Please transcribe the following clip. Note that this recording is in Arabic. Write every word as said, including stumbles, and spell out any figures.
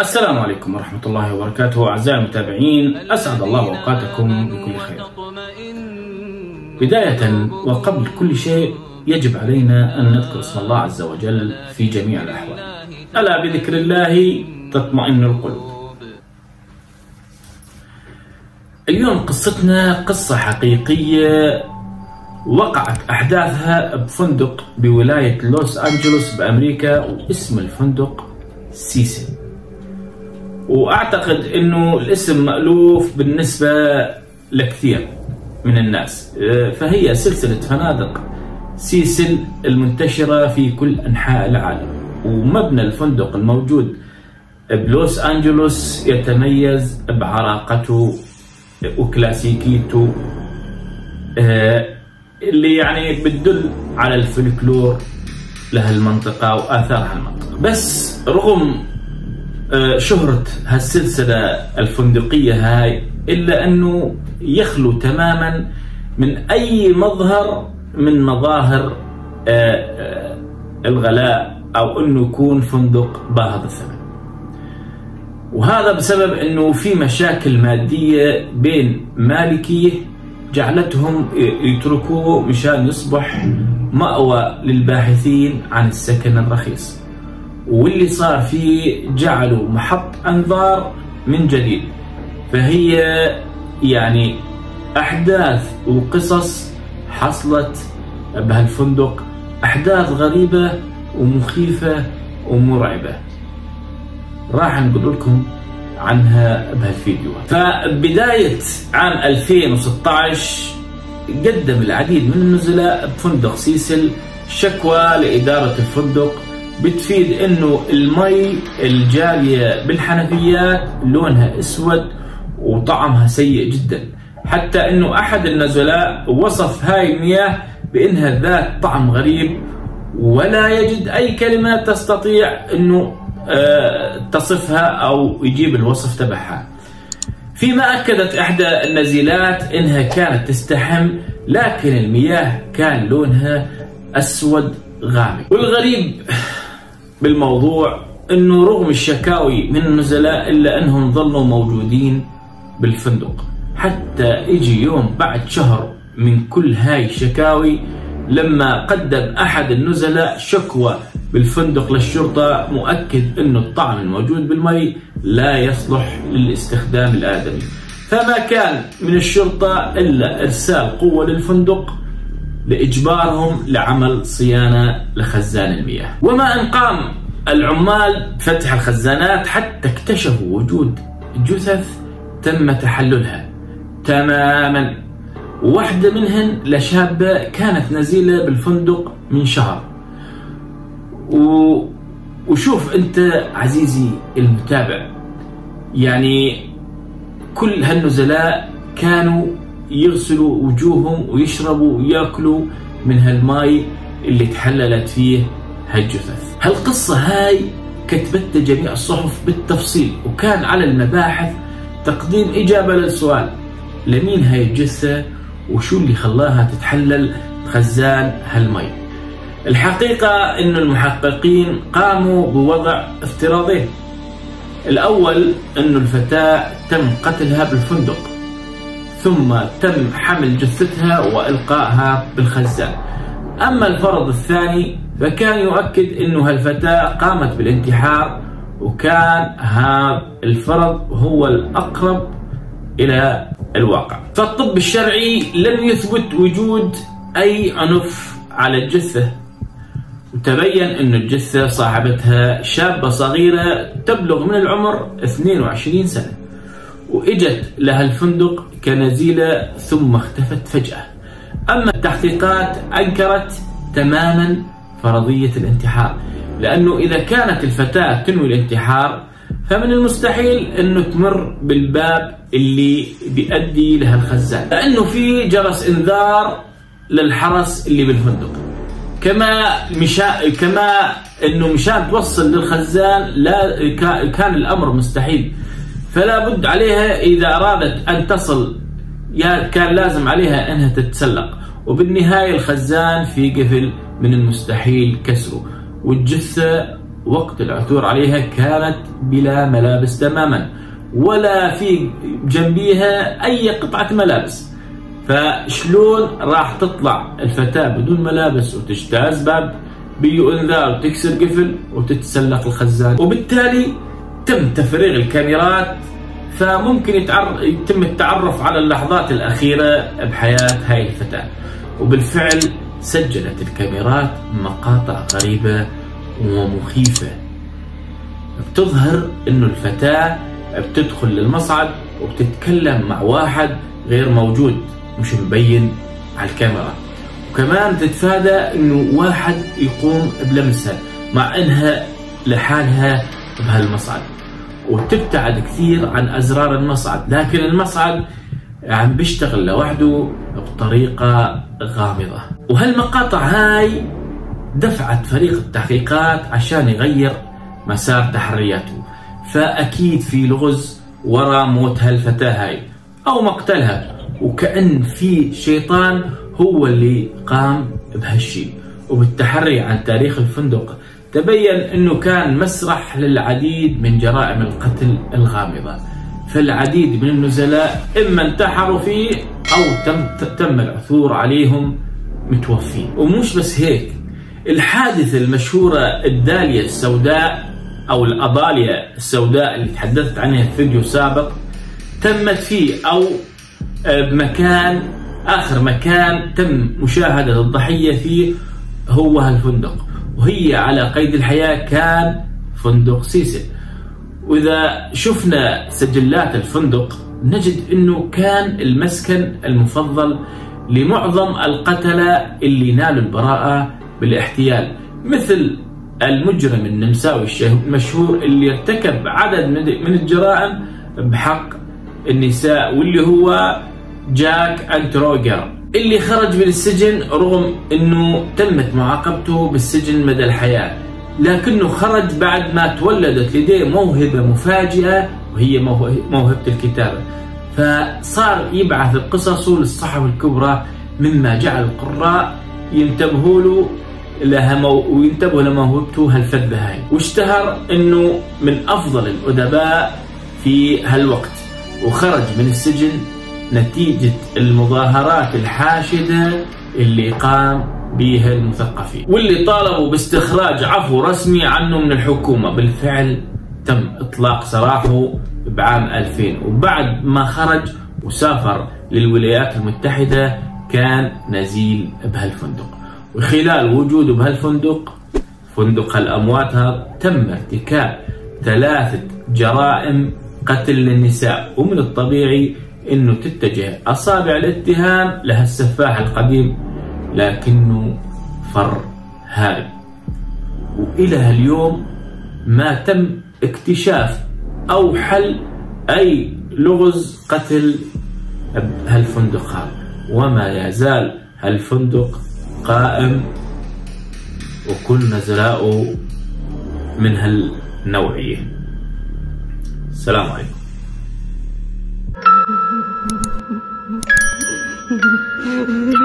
السلام عليكم ورحمة الله وبركاته. أعزائي المتابعين، أسعد الله أوقاتكم بكل خير. بداية وقبل كل شيء يجب علينا أن نذكر اسم الله عز وجل في جميع الأحوال. ألا بذكر الله تطمئن القلوب. اليوم قصتنا قصة حقيقية وقعت أحداثها بفندق بولاية لوس أنجلوس بأمريكا، واسم الفندق سيسل. وأعتقد أنه الاسم مألوف بالنسبة لكثير من الناس، فهي سلسلة فنادق سيسل المنتشرة في كل أنحاء العالم. ومبنى الفندق الموجود بلوس أنجلوس يتميز بعراقته وكلاسيكيته اللي يعني بتدل على الفلكلور لهالمنطقة وآثار هالمنطقة. بس رغم شهرة هالسلسلة الفندقية هاي، إلا أنه يخلو تماما من أي مظهر من مظاهر الغلاء أو أنه يكون فندق باهظ الثمن. وهذا بسبب أنه في مشاكل مادية بين مالكيه جعلتهم يتركوه مشان يصبح مأوى للباحثين عن السكن الرخيص. واللي صار فيه جعلوا محط أنظار من جديد. فهي يعني أحداث وقصص حصلت بهالفندق، أحداث غريبة ومخيفة ومرعبة، راح نقول لكم عنها بهالفيديو. فبداية عام ألفين وستة عشر قدم العديد من النزلاء بفندق سيسل شكوى لإدارة الفندق بتفيد انه المي الجارية بالحنفيات لونها اسود وطعمها سيء جدا، حتى انه احد النزلاء وصف هاي المياه بانها ذات طعم غريب، ولا يجد اي كلمة تستطيع انه آه تصفها او يجيب الوصف تبعها. فيما اكدت احدى النزيلات انها كانت تستحم، لكن المياه كان لونها اسود غامق. والغريب بالموضوع انه رغم الشكاوي من النزلاء الا انهم ظلوا موجودين بالفندق، حتى اجي يوم بعد شهر من كل هاي الشكاوي لما قدم احد النزلاء شكوى بالفندق للشرطة مؤكد انه الطعم الموجود بالمي لا يصلح للاستخدام الآدمي. فما كان من الشرطة الا ارسال قوة للفندق لإجبارهم لعمل صيانة لخزان المياه. وما أن قام العمال بفتح الخزانات حتى اكتشفوا وجود جثث تم تحللها تماما. واحدة منهن لشابة كانت نزيلة بالفندق من شهر. و... وشوف أنت عزيزي المتابع، يعني كل هالنزلاء كانوا يغسلوا وجوههم ويشربوا وياكلوا من هالماي اللي تحللت فيه هالجثث. هالقصة هاي كتبتها جميع الصحف بالتفصيل، وكان على المباحث تقديم إجابة للسؤال: لمين هاي الجثة وشو اللي خلاها تتحلل بخزان هالماي؟ الحقيقة إنه المحققين قاموا بوضع افتراضين. الأول إنه الفتاة تم قتلها بالفندق، ثم تم حمل جثتها وإلقائها بالخزان. أما الفرض الثاني فكان يؤكد أنه هالفتاة قامت بالانتحار، وكان هذا الفرض هو الأقرب إلى الواقع. فالطب الشرعي لم يثبت وجود أي عنف على الجثة، وتبين أن الجثة صاحبتها شابة صغيرة تبلغ من العمر اثنين وعشرين سنة، وإجت لها الفندق كنزيلة ثم اختفت فجأة. أما التحقيقات أنكرت تماما فرضية الانتحار، لأنه إذا كانت الفتاة تنوي الانتحار فمن المستحيل أنه تمر بالباب اللي بيؤدي لها الخزان، لأنه في جرس إنذار للحرس اللي بالفندق. كما مشا... كما أنه مشان توصل للخزان لا كان الأمر مستحيل، فلا بد عليها إذا أرادت أن تصل يا كان لازم عليها أنها تتسلق. وبالنهاية الخزان في قفل من المستحيل كسره، والجثة وقت العثور عليها كانت بلا ملابس تماما، ولا في جنبيها أي قطعة ملابس. فشلون راح تطلع الفتاة بدون ملابس وتجتاز باب بيو انذار وتكسر قفل وتتسلق الخزان؟ وبالتالي تم تفريغ الكاميرات، فممكن يتعر... يتم التعرف على اللحظات الأخيرة بحياة هاي الفتاة. وبالفعل سجلت الكاميرات مقاطع غريبة ومخيفة بتظهر انه الفتاة بتدخل للمصعد وبتتكلم مع واحد غير موجود مش مبين على الكاميرا، وكمان تتفادى انه واحد يقوم بلمسها مع انها لحالها بهالمصعد، وتبتعد كثير عن ازرار المصعد، لكن المصعد عم بيشتغل لوحده بطريقة غامضة. وهالمقاطع هاي دفعت فريق التحقيقات عشان يغير مسار تحرياته، فأكيد في لغز وراء موت هالفتاة هاي أو مقتلها، وكأن في شيطان هو اللي قام بهالشي. وبالتحري عن تاريخ الفندق تبين أنه كان مسرح للعديد من جرائم القتل الغامضة، فالعديد من النزلاء إما انتحروا فيه أو تم, تم العثور عليهم متوفين. ومش بس هيك، الحادثة المشهورة الدالية السوداء أو الأضالية السوداء اللي تحدثت عنها في فيديو سابق تمت فيه أو بمكان آخر مكان تم مشاهدة الضحية فيه هو هالفندق، وهي على قيد الحياة كان فندق سيسل. وإذا شفنا سجلات الفندق نجد أنه كان المسكن المفضل لمعظم القتلة اللي نالوا البراءة بالاحتيال، مثل المجرم النمساوي المشهور اللي ارتكب عدد من الجرائم بحق النساء، واللي هو جاك أنتروجر، اللي خرج من السجن رغم أنه تمت معاقبته بالسجن مدى الحياة، لكنه خرج بعد ما تولدت لديه موهبة مفاجئة وهي موهبة الكتابة، فصار يبعث قصصه للصحف الكبرى، مما جعل القراء ينتبهوا له لها مو... وينتبهوا لموهبته هالفذة هاي، واشتهر انه من افضل الادباء في هالوقت، وخرج من السجن نتيجة المظاهرات الحاشدة اللي قام بها المثقفين، واللي طالبوا باستخراج عفو رسمي عنه من الحكومة. بالفعل تم اطلاق سراحه بعام ألفين، وبعد ما خرج وسافر للولايات المتحدة كان نزيل بهالفندق، وخلال وجوده بهالفندق فندق الأموات هذا تم ارتكاب ثلاثة جرائم قتل للنساء، ومن الطبيعي انه تتجه اصابع الاتهام لهالسفاح القديم، لكنه فر هارب. والى هاليوم ما تم اكتشاف او حل اي لغز قتل هالفندق هذا، وما يزال هالفندق قائم وكل نزلاؤه من هالنوعية. السلام عليكم.